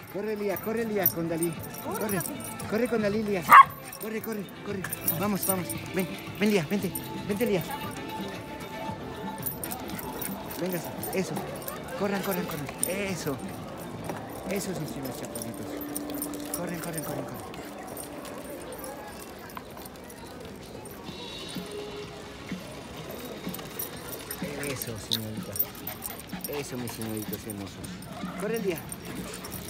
Corre Lía con Dalí. Corre con Dalí, Lía. Corre. Vamos. Ven Lía, vente Lía. Venga, eso. Corran. Eso. Eso sí, los chaparritos. Corren. Eso, señorita. Eso, mis señoritos hermosos. Corre, Lía.